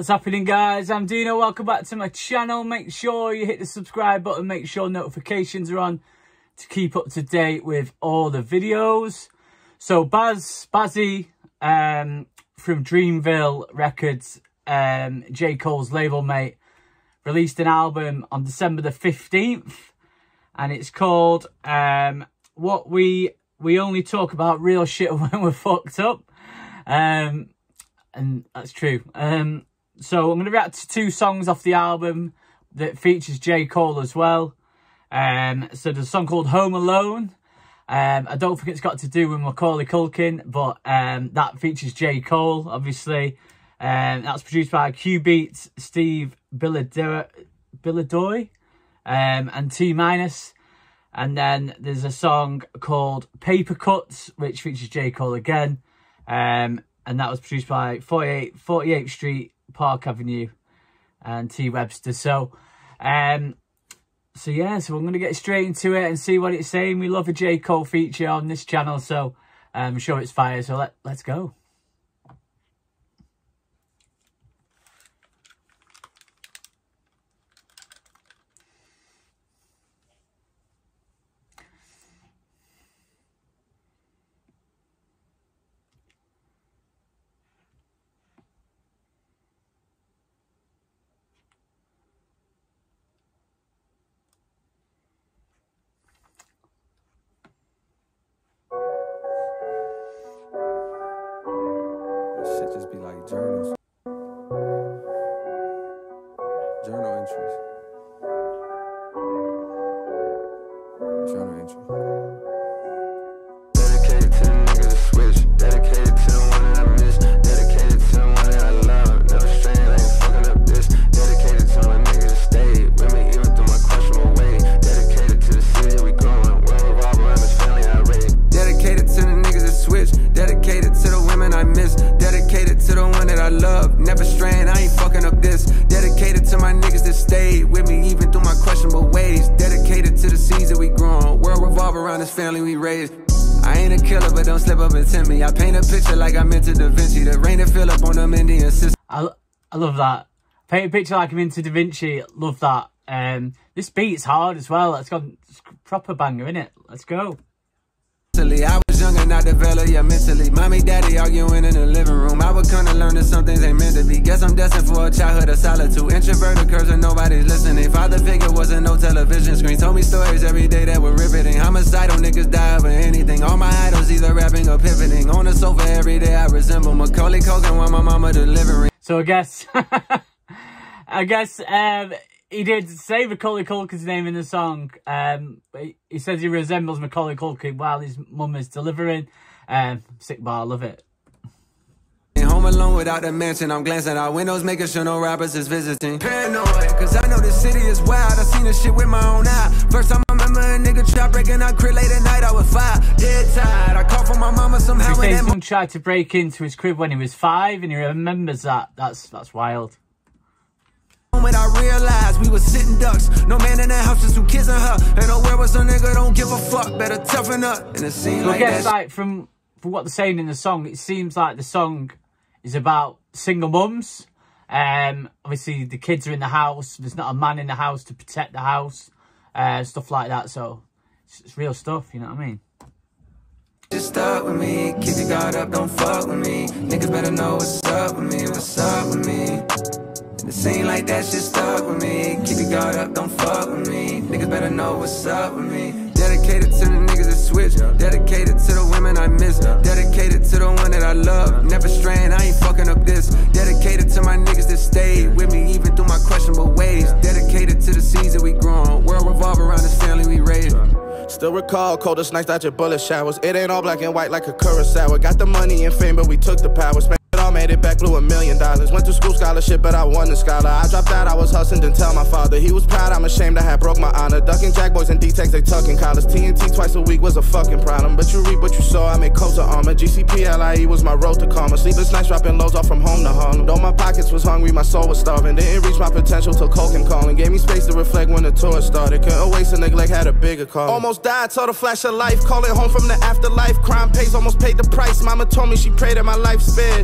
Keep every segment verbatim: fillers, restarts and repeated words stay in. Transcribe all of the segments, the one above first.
happening, guys? I'm Dino. Welcome back to my channel. Make sure you hit the subscribe button. Make sure notifications are on to keep up to date with all the videos. So Baz, Bazzy um, from Dreamville Records, um, J. Cole's label mate, released an album on December the fifteenth, and it's called um, What We We Only Talk About Real Shit When We're Fucked Up. Um, and that's true. Um, so I'm going to react to two songs off the album that features J. Cole as well. Um, so there's a song called Home Alone. Um, I don't think it's got to do with Macaulay Culkin, but um, that features J. Cole, obviously. Um, that's produced by Q Beats, Steve Bilodeau, Bilodeau um, and T Minus. And then there's a song called Paper Cuts, which features J. Cole again. Um, and that was produced by forty-eight, forty-eighth Street, Park Avenue, and T Webster. So, um, so yeah, so I'm going to get straight into it and see what it's saying. We love a J. Cole feature on this channel, so um, I'm sure it's fire. So let, let's go. Shit just be like journals. Journal entries. Journal entry. Dedicated to the niggas that switch. Dedicated to the one that I miss. Dedicated to the one that I love. Never straying, I ain't fucking up this. Dedicated to my niggas that stayed with me even through my questionable ways. Dedicated to the city that we growing. World revolve around this family I raised. Dedicated to the niggas that switch. Dedicated to the women I miss. Dedicated to the one that I love. Never straying, I ain't fucking up this. Dedicated to my niggas that stayed with me even through my questionable ways. Dedicated to the seeds that we grown. World revolve around this family we raised. I ain't a killer, but don't slip up and tempt me. I paint a picture like I'm into Da Vinci. The rain that fill up on them Indian sisters. I, I love that. Paint a picture like I'm into Da Vinci. Love that. Um, this beat's hard as well. It's got it's proper banger, innit? Let's go. I was young and not developed yet mentally. Mommy, daddy arguing in the living room. I would come to learn that some things ain't meant to be. Guess I'm destined for a childhood of solitude. Introverted curves and nobody's listening. Father figure wasn't no television screen. Told me stories every day that were riveting. Homicidal niggas die over anything. All my idols either rapping or pivoting. On the sofa every day I resemble Macaulay Culkin while my mama delivering. So I guess, I guess, um, he did say Macaulay Culkin's name in the song. Um, he says he resembles Macaulay Culkin while his mum is delivering. Um, sick bar, love it. Home alone without the mansion. I'm glancing out windows, making sure no rappers is visiting. Paranoid, cause I know this city is wild. I seen this shit with my own eye. First time I remember a nigga trap breaking out crib late at night. I was five, dead tired. I called for my mama somehow. He says someone tried to break into his crib when he was five, and he remembers that. That's that's wild. Moment I realized we was sitting ducks. No man in the house, just two kids and her. Ain't nowhere was some nigga don't give a fuck. Better toughen up. And it seems so like I guess that. like from from what they're saying in the song, it seems like the song is about single mums. Um, obviously the kids are in the house. There's not a man in the house to protect the house, uh, stuff like that. So it's, it's real stuff. You know what I mean? Just start with me. Keep your guard up. Don't fuck with me. Niggas better know what's up with me. What's up with me? It seem like that shit stuck with me. Keep your guard up, don't fuck with me. Niggas better know what's up with me. Dedicated to the niggas that switch. Dedicated to the women I miss. Dedicated to the one that I love. Never straying, I ain't fucking up this. Dedicated to my niggas that stayed with me even through my questionable ways. Dedicated to the seeds that we grown. World revolve around this family we raised. Still recall coldest nights out your bullet showers. It ain't all black and white like a Kurosawa. Got the money and fame, but we took the power. Spent it all, made it back, blew a million dollars. Went to school scholarship, but I won the scholar. I dropped out, I was hustling, didn't tell my father. He was proud, I'm ashamed I had broke my honor. Ducking jack boys and D-Tex, they tucking collars. T N T twice a week was a fucking problem. But you reap what you saw, I made coats of armor. G C P L I E was my road to karma. Sleepless nights dropping lows off from home to Harlem. Though my pockets was hungry, my soul was starving. Didn't reach my potential till Coke and calling. Gave me space to reflect when the tour started. Couldn't waste a neglect, had a bigger call. Almost died, saw the flash of life. Call it home from the afterlife. Crime pays, almost paid the price. Mama told me she prayed that my life spared. Devil on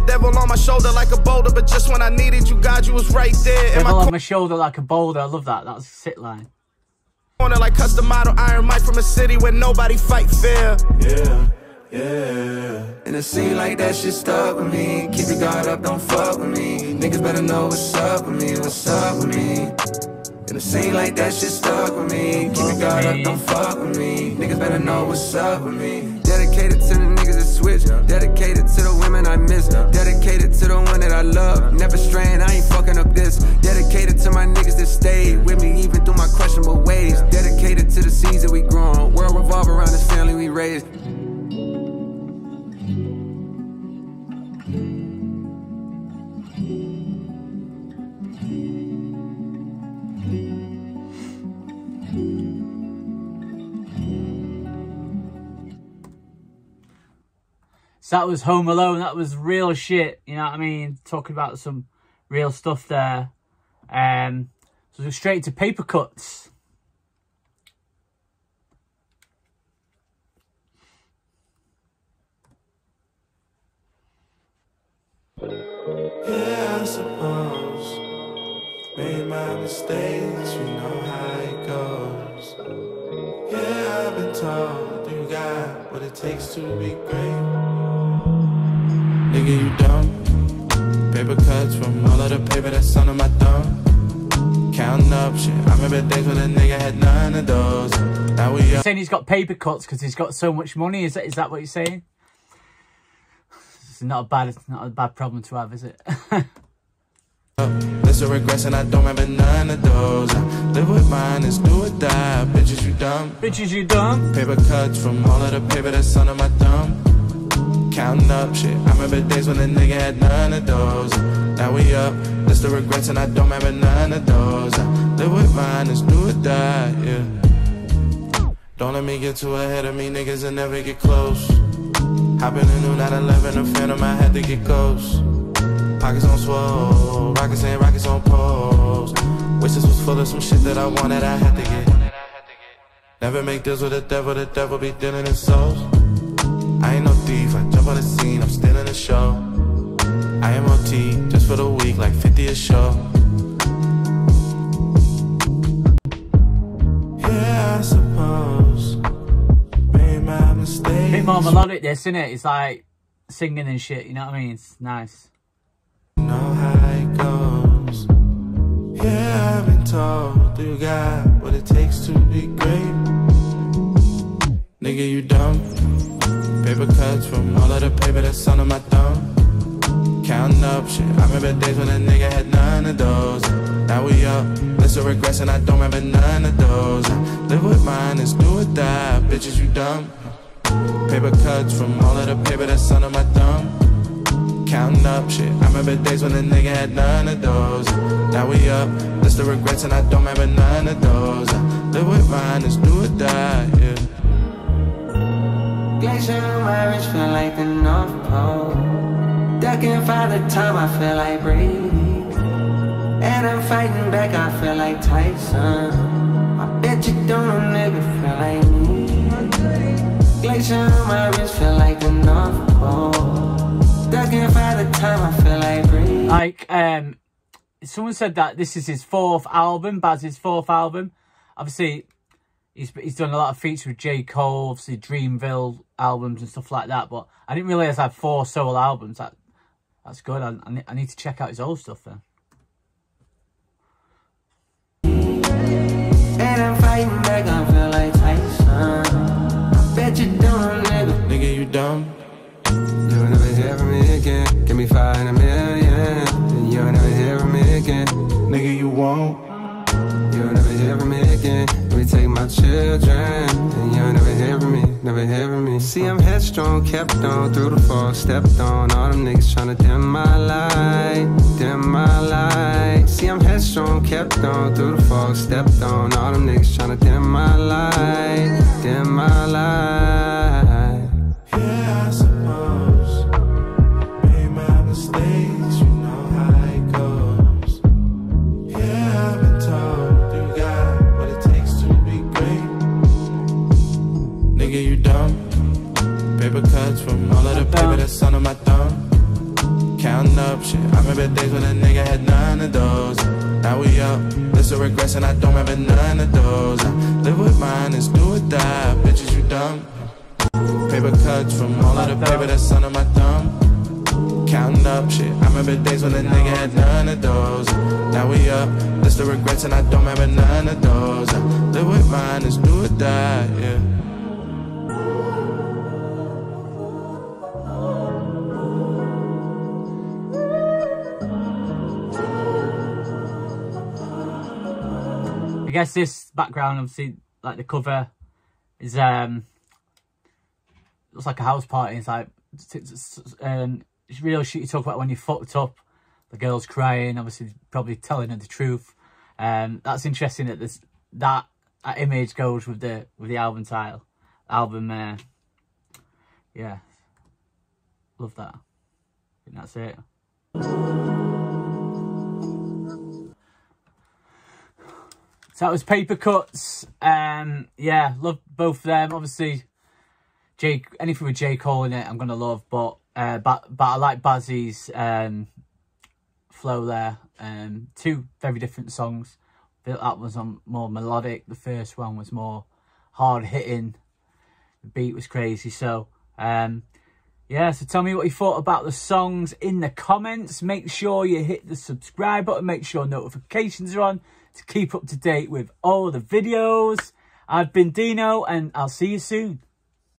on my shoulder like a boulder, but just when I needed you, God, you was right there. Devil on my shoulder like a boulder. I love that. That's a sit line. Corner like custom model Iron Mike from a city where nobody fight fair. Yeah, yeah. In a scene like that, shit stuck with me. Keep your guard up, don't fuck with me. Niggas better know what's up with me, what's up with me. In a scene like that, shit stuck with me. Keep your guard up, don't fuck with me. Niggas better know what's up with me. Dedicated to the niggas that switch. Dedicated to the women I miss. Dedicated to the one that I love. Never straying, I ain't fucking up this. Dedicated to my niggas that stayed with me even through my questionable ways. Dedicated to the seeds that we grown. World revolve around this family we raised. So that was Home Alone. That was real shit. You know what I mean? Talking about some real stuff there. Um, so we'll go straight to Paper Cuts. Yeah, I suppose. Made my mistakes, you know how it goes. Yeah, I've been told you got what it takes to be great. Nigga, you dumb. Paper cuts from all of the paper that's under my thumb. Counting up shit. I remember days when a nigga had none of those. Now we You're saying he's got paper cuts because he's got so much money. Is that is that what you're saying? It's not a bad, it's not a bad problem to have, is it? List of regrets and I don't remember none of those. I live with mine, it's do or die. Bitches, you dumb. Bitches, you dumb. Paper cuts from all of the paper that's under my thumb. Counting up shit. I remember days when a nigga had none of those. Now we up. List of regrets and I don't remember none of those. I live with mine, it's do or die, yeah. Don't let me get too ahead of me, niggas will never get close. Hop in a new nine eleven, a phantom, I had to get ghost. Pockets on swole, rockets and rockets on poles. Wish this was full of some shit that I wanted, I had to get. Never make deals with the devil, the devil be dealing in souls. I ain't no thief, I jump on the scene, I'm still in the show. I am O T, just for the week, like fifty a show. Yeah, I suppose. Made my mistakes. Bit more melodic, this, isn't it? It's like singing and shit, you know what I mean? It's nice. Know how it goes. Yeah, I've been told you got what it takes to be great. Nigga, you dumb. Paper cuts from all of the paper that's under my thumb. Counting up shit. I remember days when a nigga had none of those. Now we up. List of regrets and I don't remember none of those. I live with mine, it's do or die. Bitches, you dumb. Paper cuts from all of the paper that's under my thumb. Counting up shit. I remember days when a nigga had none of those. Now we up. List of regrets and I don't remember none of those. I live with mine, it's do or die, yeah. Glacier on my wrist feel like the North Pole. Ducking Father Time, I feel like Brady. And I'm fighting back, I feel like Tyson. I bet you don't know nigga feel like me. Glacier on my wrist feel like the North Pole. Ducking Father Time, I feel like Brady. Like, um, someone said that this is his fourth album, Baz's fourth album. Obviously, He's, he's done a lot of features with J. Cole, obviously Dreamville albums and stuff like that. But I didn't realise I had four solo albums. That That's good. I, I, need, I need to check out his old stuff then. And I'm fighting back, I feel like Tyson. I bet you don't, nigga. Nigga, you dumb. You'll never hear from me again. Give me five in a million. You'll never hear from me again. Nigga, you won't. You'll never hear from me again. Let me take my children, and you'll never hear from me, never hear from me. See, I'm headstrong, kept on through the fall, stepped on. All them niggas tryna dim my light, dim my light. See, I'm headstrong, kept on through the fall, stepped on. All them niggas tryna dim my light, dim my light. Yeah, I suppose. Made my mistakes, you know how it goes. Yeah, I've been told you got what it takes to be great. Nigga, you dumb. Paper cuts from all of the paper that's under my thumb. Counting up shit. I remember days when a nigga had none of those. Now we up, list of regrets, and I don't remember none of those. I live with mine, it's do or die. Bitches, you dumb. Paper cuts from all of the paper that's under my thumb. Counting up shit. I remember days when a nigga had none of those. Now we up, list of regrets, and I don't remember none of those. I live with mine, it's do or die, yeah. I guess this background, obviously, like the cover, is um, looks like a house party. It's like, um, it's real shit you talk about when you're fucked up. The girl's crying, obviously, probably telling her the truth. Um, that's interesting that this that that image goes with the with the album title, album. Uh, yeah, love that. I think that's it. So that was Paper Cuts. Um, yeah, love both of them. Obviously, Jake, anything with J. Cole in it, I'm gonna love. But uh, but but I like Bazzi's um flow there. Um, two very different songs. That was on more melodic. The first one was more hard hitting. The beat was crazy. So um, yeah. So tell me what you thought about the songs in the comments. Make sure you hit the subscribe button. Make sure notifications are on to keep up to date with all the videos. I've been Dino, and I'll see you soon.